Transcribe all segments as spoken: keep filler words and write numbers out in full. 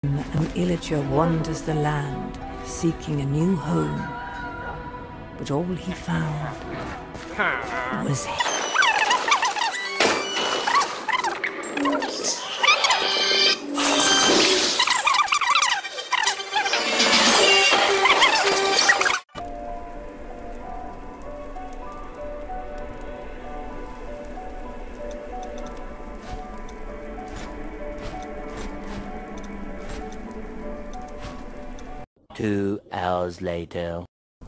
An illager wanders the land, seeking a new home. But all he found was Two hours later.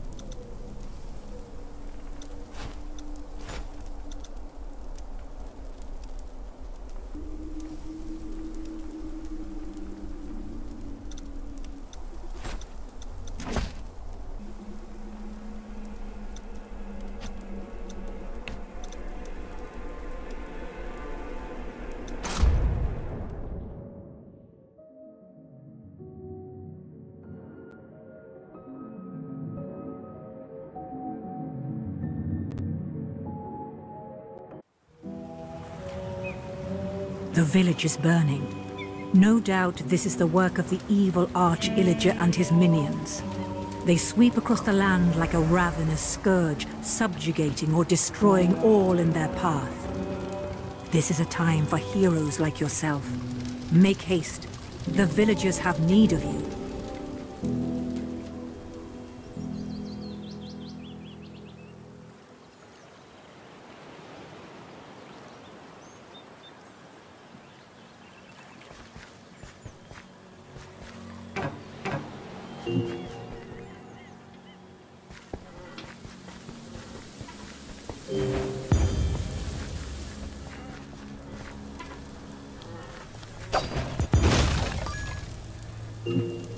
The village is burning. No doubt this is the work of the evil Arch-Illager and his minions. They sweep across the land like a ravenous scourge, subjugating or destroying all in their path. This is a time for heroes like yourself. Make haste. The villagers have need of you. Mm-hmm.